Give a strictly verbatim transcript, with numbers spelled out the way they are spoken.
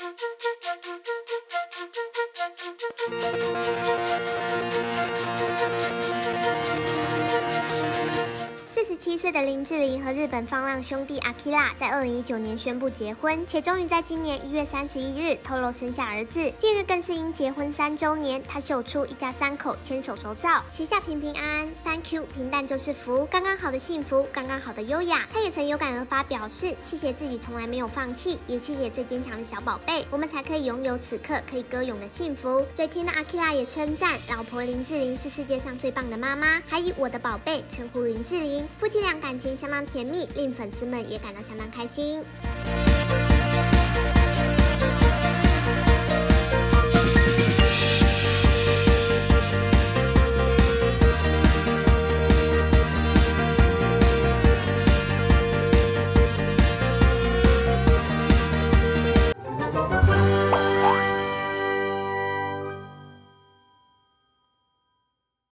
四十七岁的林志玲和日本放浪兄弟阿基拉在二零一九年宣布结婚，且终于在今年一月三十一日透露生下儿子。近日更是因结婚三周年，他秀出一家三口牵手手照，写下平平安安 ，Thank you， 平淡就是福，刚刚好的幸福，刚刚好的优雅。他也曾有感而发表示，谢谢自己从来没有放弃，也谢谢最坚强的小宝贝，我们才可以拥有此刻可以歌咏的幸福。嘴甜的阿基拉也称赞老婆林志玲是世界上最棒的妈妈，还以我的宝贝称呼林志玲。夫妻俩感情相当甜蜜，令粉丝们也感到相当开心。